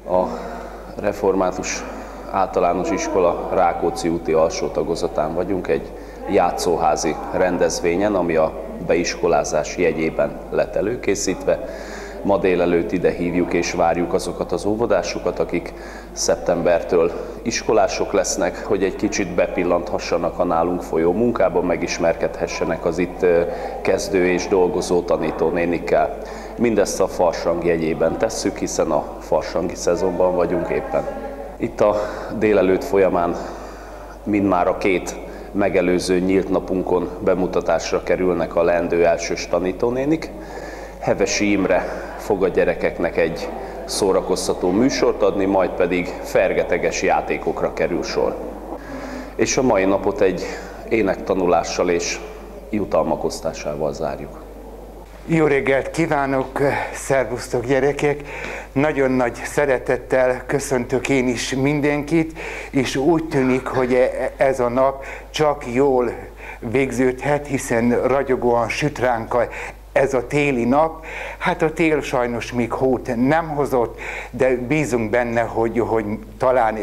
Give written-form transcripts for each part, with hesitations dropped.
A Református Általános Iskola Rákóczi úti alsó tagozatán vagyunk egy játszóházi rendezvényen, ami a beiskolázás jegyében lett előkészítve. Ma délelőtt ide hívjuk és várjuk azokat az óvodásokat, akik szeptembertől iskolások lesznek, hogy egy kicsit bepillanthassanak a nálunk folyó munkában, megismerkedhessenek az itt kezdő és dolgozó tanítónénikkel. Mindezt a farsang jegyében tesszük, hiszen a farsangi szezonban vagyunk éppen. Itt a délelőtt folyamán mindmára két megelőző nyílt napunkon bemutatásra kerülnek a leendő elsős tanítónénik. Hevesi Imre fog a gyerekeknek egy szórakoztató műsort adni, majd pedig fergeteges játékokra kerül sor. És a mai napot egy énektanulással és jutalmak osztásával zárjuk. Jó reggelt kívánok, szervusztok gyerekek! Nagyon nagy szeretettel köszöntök én is mindenkit, és úgy tűnik, hogy ez a nap csak jól végződhet, hiszen ragyogóan süt ránk ez a téli nap. Hát a tél sajnos még hót nem hozott, de bízunk benne, hogy talán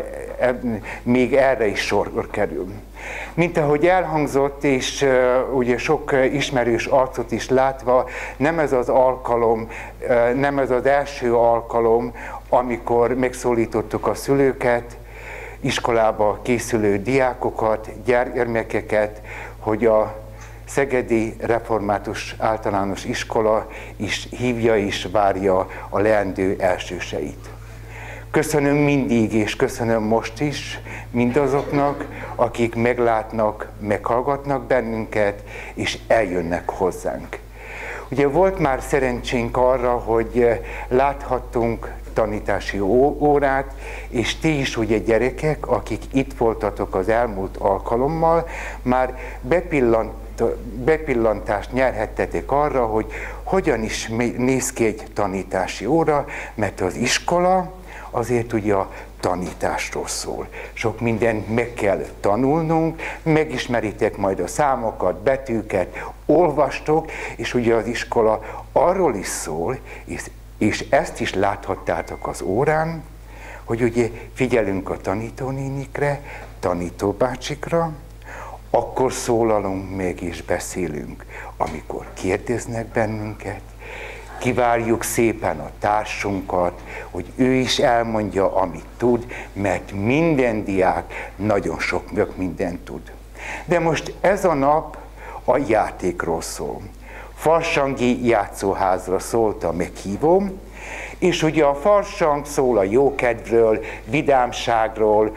még erre is sor kerül. Mint ahogy elhangzott, és ugye sok ismerős arcot is látva, nem ez az alkalom, nem ez az első alkalom, amikor megszólítottuk a szülőket, iskolába készülő diákokat, gyermekeket, hogy a Szegedi Református Általános Iskola is hívja és várja a leendő elsőseit. Köszönöm mindig, és köszönöm most is mindazoknak, akik meglátnak, meghallgatnak bennünket, és eljönnek hozzánk. Ugye volt már szerencsénk arra, hogy láthattunk tanítási órát, és ti is ugye gyerekek, akik itt voltatok az elmúlt alkalommal, már bepillantást nyerhettetek arra, hogy hogyan is néz ki egy tanítási óra, mert az iskola azért ugye a tanításról szól. Sok mindent meg kell tanulnunk, megismeritek majd a számokat, betűket, olvastok, és ugye az iskola arról is szól, és ezt is láthattátok az órán, hogy ugye figyelünk a tanítónénikre, tanítóbácsikra, akkor szólalunk meg és beszélünk, amikor kérdeznek bennünket, kivárjuk szépen a társunkat, hogy ő is elmondja, amit tud, mert minden diák nagyon sok mindent tud. De most ez a nap a játékról szól. Farsangi játszóházra szólt a meghívóm, és ugye a farsang szól a jókedvről, vidámságról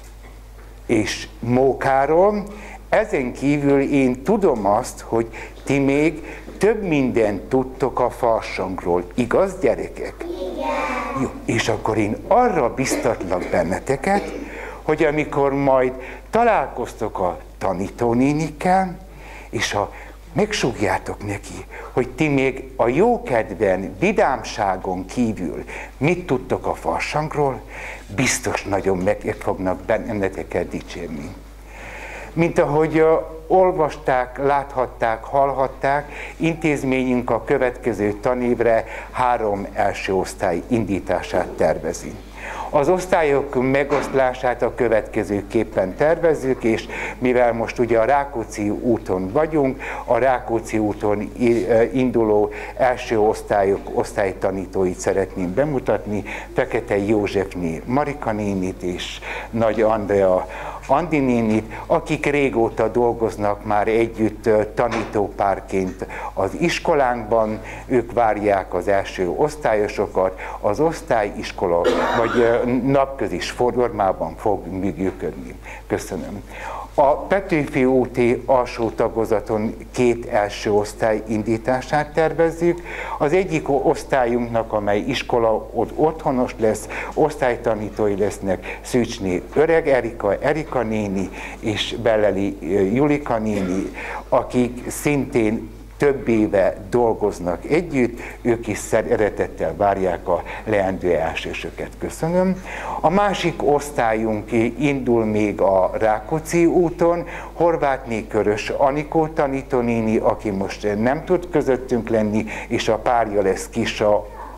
és mókáról. Ezen kívül én tudom azt, hogy ti még több mindent tudtok a farsangról. Igaz, gyerekek? Igen. Jó, és akkor én arra biztatlak benneteket, hogy amikor majd találkoztok a tanítónénikkel, és megsúgjátok neki, hogy ti még a jókedven, vidámságon kívül mit tudtok a farsangról, biztos nagyon meg fognak benneteket dicsérni. Mint ahogy olvasták, láthatták, hallhatták, intézményünk a következő tanévre 3 első osztály indítását tervezi. Az osztályok megoszlását a következőképpen tervezzük, és mivel most ugye a Rákóczi úton vagyunk, a Rákóczi úton induló első osztályok osztálytanítóit szeretném bemutatni, Fekete Józsefné Marika nénit és Nagy Andrea Andi nénit, akik régóta dolgoznak már együtt tanítópárként az iskolánkban, ők várják az első osztályosokat, az osztályiskola vagy napközis formában fog működni. Köszönöm. A Petőfi úti alsó tagozaton 2 első osztály indítását tervezzük. Az egyik osztályunknak, amely iskola otthonos lesz, osztálytanítói lesznek Szűcsné Öreg Erika néni és Belleli Julika néni, akik szintén több éve dolgoznak együtt, ők is szeretettel várják a leendő elsősöket. Köszönöm. A másik osztályunk indul még a Rákóczi úton, Horvátné Körös Anikó tanítónéni, aki most nem tud közöttünk lenni, és a párja lesz Kisa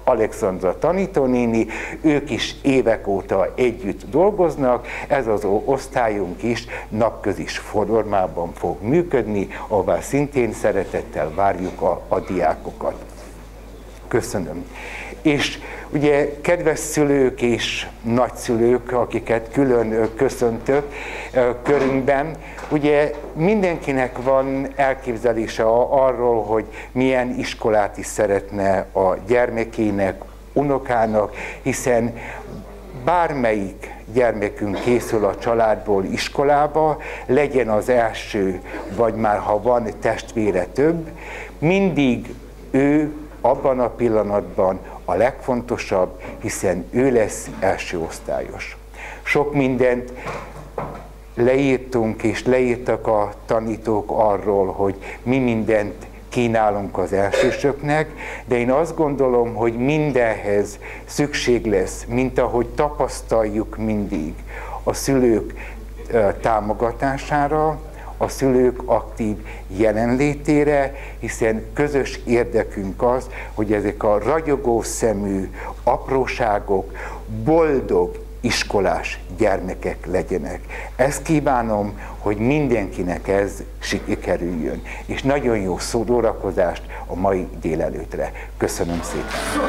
Alexandra tanítónéni, ők is évek óta együtt dolgoznak, ez az osztályunk is napközis formában fog működni, ahová szintén szeretettel várjuk a diákokat. Köszönöm. És ugye kedves szülők és nagyszülők, akiket külön köszöntök körünkben, ugye mindenkinek van elképzelése arról, hogy milyen iskolát is szeretne a gyermekének, unokának, hiszen bármelyik gyermekünk készül a családból iskolába, legyen az első, vagy már ha van testvére több, mindig ő abban a pillanatban a legfontosabb, hiszen ő lesz első osztályos. Sok mindent leírtunk és leírtak a tanítók arról, hogy mi mindent kínálunk az elsősöknek, de én azt gondolom, hogy mindenhez szükség lesz, mint ahogy tapasztaljuk mindig, a szülők támogatására, a szülők aktív jelenlétére, hiszen közös érdekünk az, hogy ezek a ragyogó szemű apróságok boldog iskolás gyermekek legyenek. Ezt kívánom, hogy mindenkinek ez sikerüljön, és nagyon jó szórakozást a mai délelőtre. Köszönöm szépen!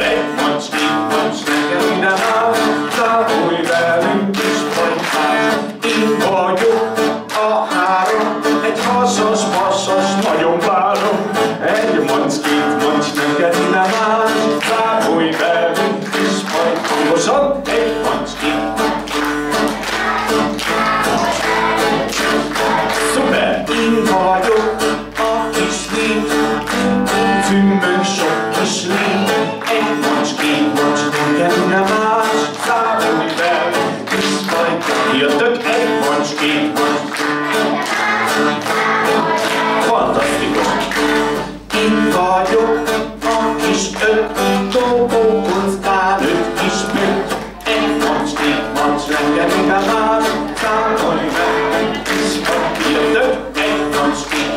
A három, egy hasas, nagyon várom. Egy mancs, két mancs, neked nem áll. Számolj velünk is, majd hangosan. Egy mancs, két mancs. Szuper! Én vagyok a kis lény, cümbön sok kis lény. Egy mancs, két mancs, neked nem áll. Számolj velünk is, majd jöttök. Egy mancs, két mancs. Fantasztikus! Én vagyok a kis dobókockán, öt kis bőt. Egy mancs, két mancs, rengeteg már. Számolj meg, és jöttök. Egy mancs, két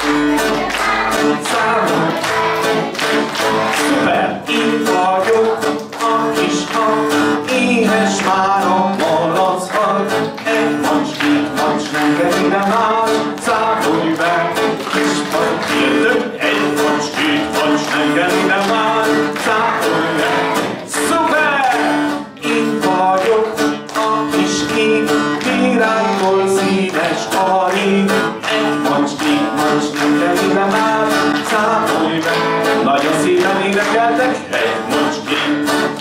számolj. Szuper! Én vagyok a kis hang, éhes már a malac hang. Egy mancs, két mancs, rengeteg már. Számolj meg, és majd jöttök. Egy mancs, két mancs, rengeteg már. Számolj meg. Szuper! Én vagyok a kis kék, virágból színes a rég. Egy mancs, két mancs, rengeteg már. Számolj meg. Nagyon szépen énekeltek. Egy mancs, két mancs.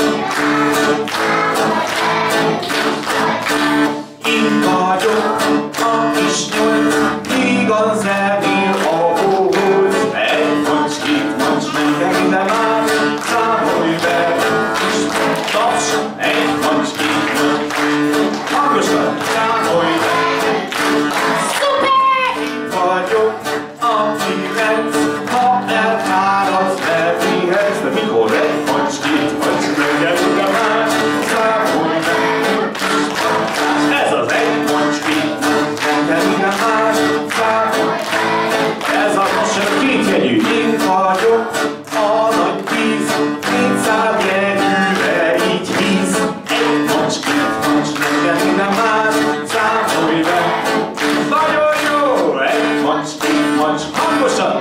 Én vagyok a kis nyolc, igaz elvér a hóhoz. Egy mancs, két mancs, neked de már. Számolj be, és taps. Egy mancs, két mancs. Hangosan, számolj be. Szuper! Vagyok a kilenc, ha elfáradsz elvéhez. De mikor? Egy mancs, két mancs, neked de már. Számolj be. Ez az egy mancs, két mancs, neked de már. Ez a most kétjegyű. Én vagyok a nagy víz, két számjegyűre így víz. Egy mancs, két mancs, neked de már. Számolj be. Nagyon jó! Egy mancs, két mancs, hangosan!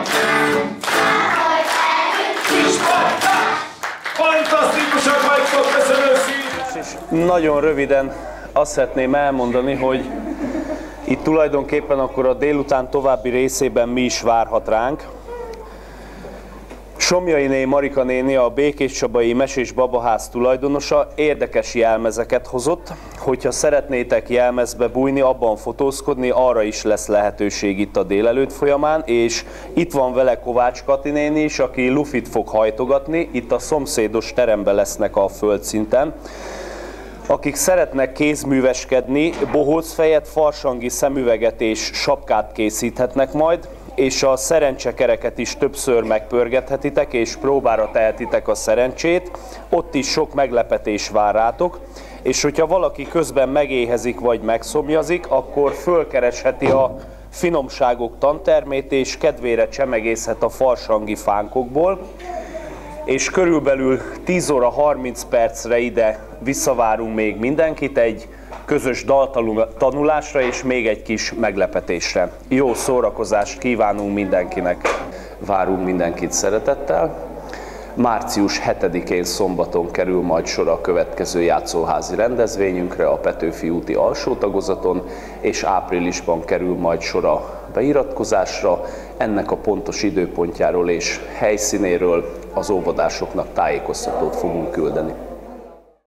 Kis vagy! Fantasztikusak vagytok, köszönöm szépen! És nagyon röviden azt szeretném elmondani, hogy itt tulajdonképpen akkor a délután további részében mi is várhat ránk. Somjainé Marika néni, a Békéscsabai Mesés Babaház tulajdonosa érdekes jelmezeket hozott. Hogyha szeretnétek jelmezbe bújni, abban fotózkodni, arra is lesz lehetőség itt a délelőtt folyamán, és itt van vele Kovács Kati néni is, aki lufit fog hajtogatni, itt a szomszédos teremben lesznek a földszinten. Akik szeretnek kézműveskedni, bohócfejet, farsangi szemüveget és sapkát készíthetnek majd, és a szerencsekereket is többször megpörgethetitek, és próbára tehetitek a szerencsét. Ott is sok meglepetés vár rátok, és hogyha valaki közben megéhezik vagy megszomjazik, akkor fölkeresheti a finomságok tantermét, és kedvére csemegészhet a farsangi fánkokból. és körülbelül 10 óra 30 percre ide visszavárunk még mindenkit egy közös daltanulásra és még egy kis meglepetésre. Jó szórakozást kívánunk mindenkinek, várunk mindenkit szeretettel. Március 7-én szombaton kerül majd sor a következő játszóházi rendezvényünkre a Petőfi úti alsó tagozaton, és áprilisban kerül majd sor a beiratkozásra. Ennek a pontos időpontjáról és helyszínéről az óvodásoknak tájékoztatót fogunk küldeni.